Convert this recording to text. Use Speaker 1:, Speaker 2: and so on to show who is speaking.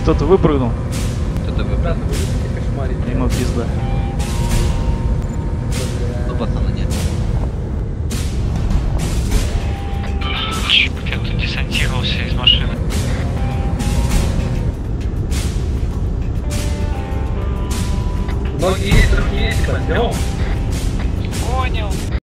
Speaker 1: Кто-то выпрыгнул.
Speaker 2: Кто-то выбрал.
Speaker 1: Ему пизда.
Speaker 2: Ну, пацана нет.
Speaker 3: Кто-то десантировался из машины.
Speaker 4: Ноги есть, руки есть, пойдем.
Speaker 3: Понял.